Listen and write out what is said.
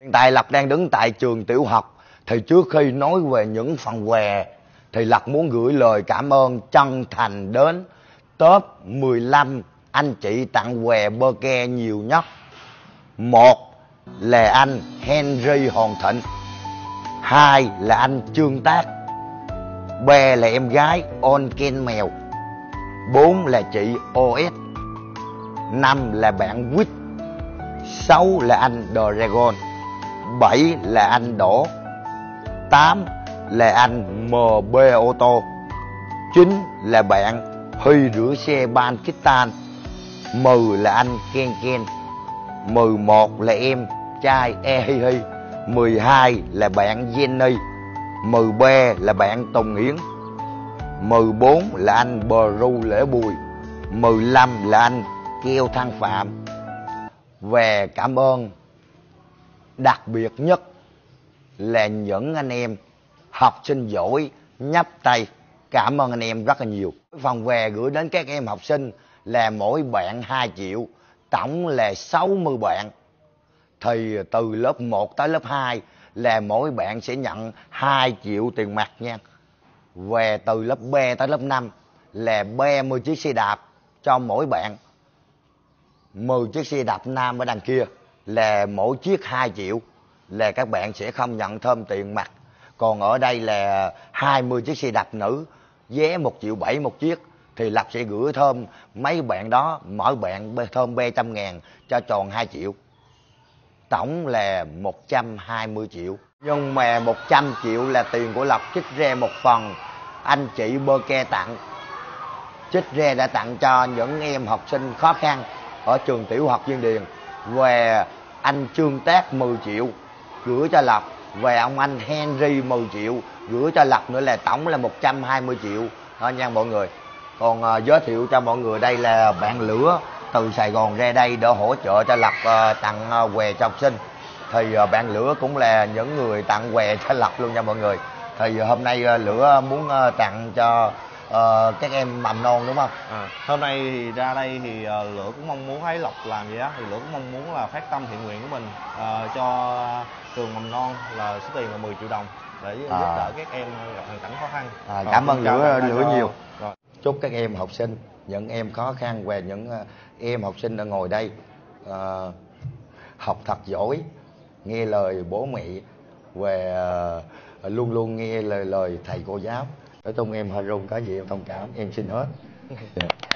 Hiện tại Lộc đang đứng tại trường tiểu học. Thì trước khi nói về những phần quà thì Lộc muốn gửi lời cảm ơn chân thành đến top 15 anh chị tặng quà bơ ke nhiều nhất. Một là anh Henry Hòn Thịnh, hai là anh Trương Tác, ba là em gái On Ken Mèo, bốn là chị OS, năm là bạn Quýt, sáu là anh Dragon, bảy là anh Đỗ, tám là anh MB ô tô, chín là bạn Huy rửa xe Pakistan, 10 là anh Ken Ken, 11 là em trai E Hi Hi, 12 là bạn Jenny, 13 là bạn Tùng Hiển, 14 là anh Bru Lễ Bùi, 15 là anh Keo Thăng Phạm. Và cảm ơn đặc biệt nhất là những anh em học sinh giỏi nhấp tay. Cảm ơn anh em rất là nhiều. Phần quà gửi đến các em học sinh là mỗi bạn 2 triệu, tổng là 60 bạn. Thì từ lớp 1 tới lớp 2 là mỗi bạn sẽ nhận 2 triệu tiền mặt nha. Và từ lớp 3 tới lớp 5 là 30 chiếc xe đạp cho mỗi bạn. 10 chiếc xe đạp nam ở đằng kia là mỗi chiếc 2 triệu, là các bạn sẽ không nhận thêm tiền mặt. Còn ở đây là 20 chiếc xe đạp nữ, vé 1,7 triệu một chiếc. Thì Lộc sẽ gửi thêm mấy bạn đó, mỗi bạn thêm 300.000 cho tròn 2 triệu. Tổng là 120 triệu. Nhưng mà 100 triệu là tiền của Lộc trích ra một phần anh chị bơ ke tặng. Trích ra đã tặng cho những em học sinh khó khăn ở trường tiểu học Duyên Điền. Và anh Trương Tác 10 triệu gửi cho Lộc. Và ông anh Henry 10 triệu gửi cho Lộc nữa, là tổng là 120 triệu đó nha mọi người. Còn giới thiệu cho mọi người, đây là bạn Lửa từ Sài Gòn ra đây để hỗ trợ cho Lộc tặng quà cho học sinh. Thì bạn Lửa cũng là những người tặng quà cho Lộc luôn nha mọi người. Thì hôm nay Lửa muốn tặng cho các em mầm non đúng không? Hôm nay thì ra đây thì Lửa cũng mong muốn thấy Lộc làm gì á, thì Lửa cũng mong muốn là phát tâm thiện nguyện của mình cho trường mầm non là số tiền là 10 triệu đồng để giúp đỡ các em gặp hoàn cảnh khó khăn. Cảm ơn Lửa nhiều. Rồi. Chúc các em học sinh, những em khó khăn và những em học sinh đang ngồi đây học thật giỏi, nghe lời bố mẹ và luôn luôn nghe lời thầy cô giáo. Nói chung em hơi run, có gì em thông cảm, em xin hết.